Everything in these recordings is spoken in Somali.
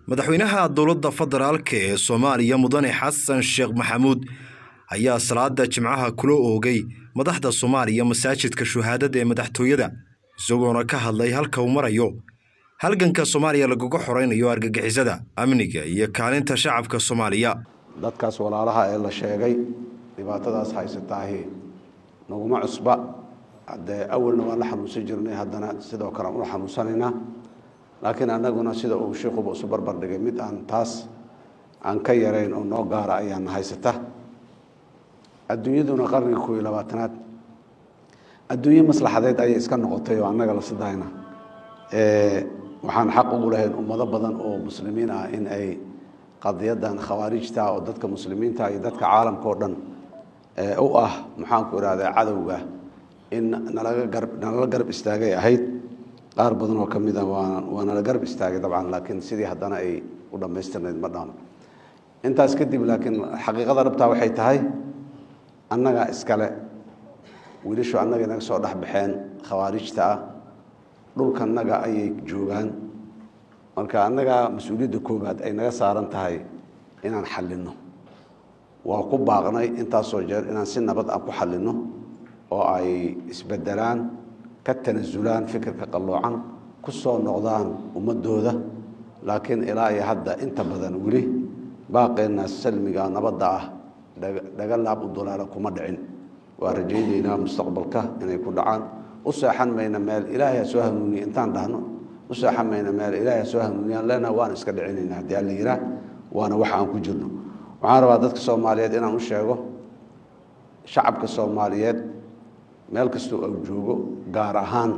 madaxweynaha dowladda federaalka ee Soomaaliya mudane Xasan Sheekh Maxamuud ayaa salaada Jimcaha kula oogay madaxda Soomaaliya masaajidka shuhaadada ee madaxtooyada isagoona ka hadlay halka uu marayo halganka Soomaaliya lagu xoreynayo argagixisada amniga iyo kaalinta shacabka Soomaaliya dadkaas walaalaha ee la sheegay dhibaatadaas haysataahi naguma cusba hadee awalna waa la xanuunsan jirnay haddana sidoo kale u xanuunsanayna laakiin anaguna sida uu sheekhu soo barbar dhigay mid aan taas aan ka yareyn oo noo gaar ayaan haysata adduunyaduna qarniga 20-aad adduunyo maslaxadeed ay iska noqotay oo anaga la sidayna waxaan xaq ugu lahayn ummado badan oo muslimiin ah in ay qadiyadan khawaarijta oo dadka muslimiinta iyo dadka caalamka oo dhan oo ah maxaan ku iraadaa cadawga in nalaga garab istaagay ahayd qaar badan oo kamid ah waana la garab istaagay dabcan laakiin sidii haddana ay u dhameystirnayd ma dhaano intaas kadib laakiin xaqiiqada dhabta waxay tahay annaga iskale wiilashu annaga inaga soo dhaxbaxeen khawaarijta ah dhulkanaga ayay joogaan marka annaga mas'uuliyadda koobaad ay naga saaran tahay inaan xalino waa ku baaqnay intaasoo jeer inaan si nabad ah ku xalino oo ay isbedelaan ka tanaasulaan fikirka qaloocan ku soo noqdaan ummadooda laakiin ilaa iyo hadda inta badan weli baaqeena salmiga nabadda ah daga laab u dolaala kuma dhicin waa rajaynaynaa mustaqbalka inay ku dhacaan u saaxan mayna meel ilaahay soo hanuuniyo intaan dhahno u saaxan mayna meel ilaahay soo hanuuniyo lana waan iska dhicinaynaa hadii la yiraahdo waana wax aan ku jirno waxaan rabaa dadka Soomaaliyeed inaan u sheego shacabka Soomaaliyeed meel kasta oo joogo gaar ahaan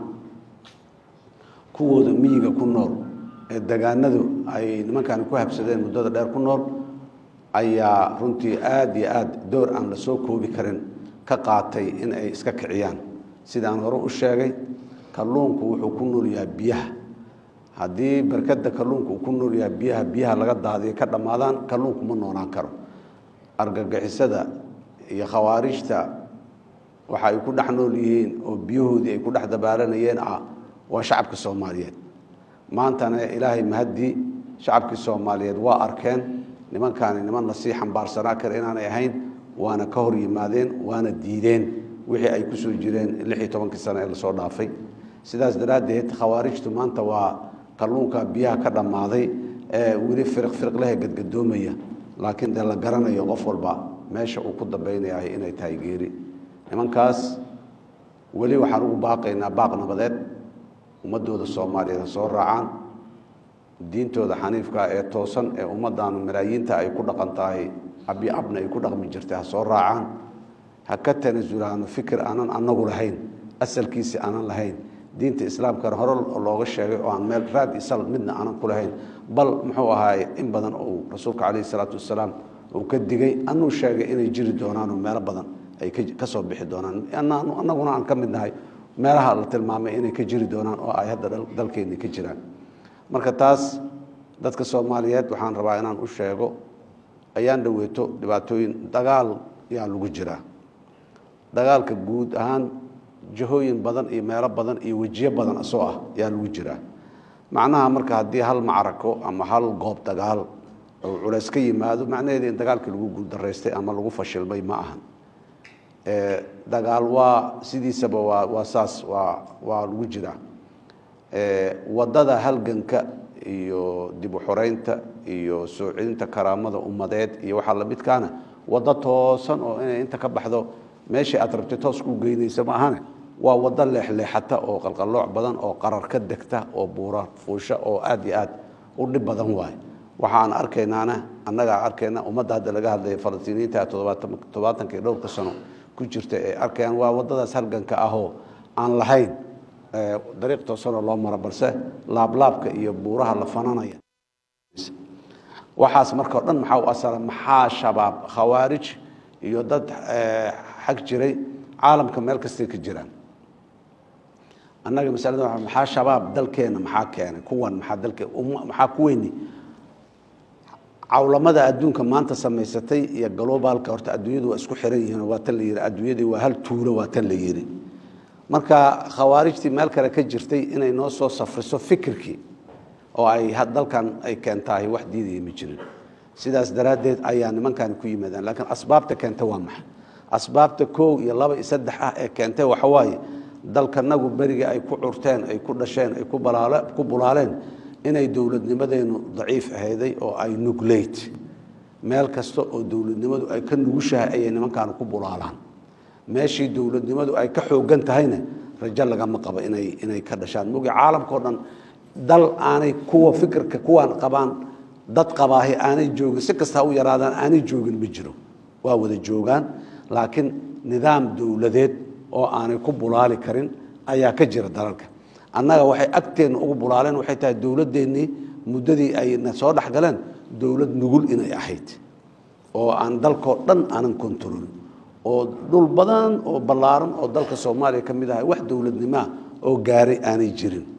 kuwooda miyiga ku nool ee deegaanadu ay nimankan ku habsadeen muddada dheer ku nool ayaa runtii aad iyo aad door aan la soo koobi karin ka qaatay in ay iska kiciyaan sidaan hore u sheegay kalluunku wuxuu ku nool yahay biyaha haddii barkada kalluunku ku nool yahay biyaha laga daadiyo ka dhamaadaan kalluunku ma noolaan karo argagixisada iyo khawaarijta waxa ay ku dhex nool yihiin oo biyahoodii ay ku dhex dabaalanayeen waa shacabka Soomaaliyeed maantana ilaahay mahadi shacabka Soomaaliyeed waa arkeen nimankan niman nasiixan baarsanaa kar inaanay ahayn waana ka hor yimaadeen waana diideen wixii ay ku soo jireen 16 sano ee la soo dhaafay sidaas daraadeed khawaarijtu maanta waa kalluunka biyaha ka dhamaaday ee weli firq leh gadgadoomaya laakiin la garanayo qof walba meesha uu ku dambeeyay inay tahay geeri nimankaas weli waxaan ugu baaqaynaa baaq nabadeed ummadooda Soomaaliyeed soo raacaan diintooda xaniifka ee toosan ee ummadan malaayiinta ay ku dhaqan tahay abna ay ku dhaqmi jirtay soo raacaan ha ka tanaasulaan fikir aanan anagu lahayn asalkiisa aanan lahayn diinta islaamka hore looga sheegay oo aan meel raad isal midna aanan ku lahayn bal muxuu ahaay in badan oo rasuulka kaleey salaatu wasalaam uu ka digay anuu sheegay inay jiri doonaan meel badan ay ka soo bixi doonaan annaguna aan ka mid nahay meelaha la tilmaamay inay ka jiri doonaan oo ay hadda dalkeena ka jiraan marka taas dadka Soomaaliyeed waxaan rabaa inaan u sheego ayaan dhaweeto dhibaatooyin dagaal yaa lagu jira dagaalka guud ahaan jihooyin badan iyo meelo badan iyo wajiyo badan asoo ah yaa lagu jira macnaha marka hadii hal macrako ama hal goob dagaal oo culays ka yimaado macnaheedu in dagaalkii lagu guul dareystay ama lagu fashilmay ma ahan dagaal waa sidiisaba waa saas waa lagu jira wadada halganka iyo dib u xoreynta iyo soo celinta karaamada ummadeed iyo waxa la midkaana wada toosan oo inay inta ka baxdo meeshii aad rabtay toos ku geynaysa ma ahane waa wada leexleexata oo qalqalooc badan oo qarar ka degta oo buura fuusha oo aad iyo aad u dhib badan waay waxaan arkaynaana annaga arkayna ummadda hadda laga hadlay Falastiiniinta 70 dhowrka sano ku jirta ee arkayaan waa wadadaas halganka ah oo aan lahayn dariiq toosan oo loo maro balse laablaabka iyo buuraha la fananaya waxaas marka dhan maxaa u asala maxaa shabaab khawaarij iyo dad xaq jiray caalamka meel kasta ka jiraan annaga masalada maxaa shabaab dalkeena maxaa keenay kuwan maxaa dalka maxaa ku weyni cawlamada adduunka maanta sameysatay iyo globaalka horta adduunyadu waa isku xiran yihiin waa tan la yiri adduunyadu waa hal tuulo waa tan la yiri marka khawaarijtii meel kale ka jirtay inay noo soo safriso fikirkii oo ay dalkan ay keentahay wax diidaya ma jirin sidaas daraadeed ayaa nimankan ku yimaadaan laakiin asbaabta keenta waa maxay asbaabta 1 iyo 2 iyo 3 ah ee keentay waxa waaye dalkanagu bariga ay ku curteen ay ku dhasheen ay ku bulaaleen inay dawladnimadeenu daciif ahayday oo ay nuglate meel kasta oo dawladnimadu ay ka nugushahay ay nimankan ku bulaalaan meeshii dawladnimadu ay ka xoogan tahayna rajo laga ma qabo inay ka dhashaan mugi caalamka oo dhan dal aanay kuwa fikirka kuwan qabaan dad qabaahi aanay joogin si kasta u yaraadaan aanay joogin ma jiro waa wada joogaan laakiin nidaam dawladeed oo aanay ku bulaali karin ayaa ka jira dalalka annaga waxay agteen ugu bulaaleen waxay tahay dawladeennii muddadii ay soo dhaxgaleen dawlad nugul inay ahayd oo aan dalkoo dhan aanan kontrol oo dhul badan oo ballaaran oo dalka Soomaaliya ka mid ah wax dawladnimo oo gaaray aanay jirin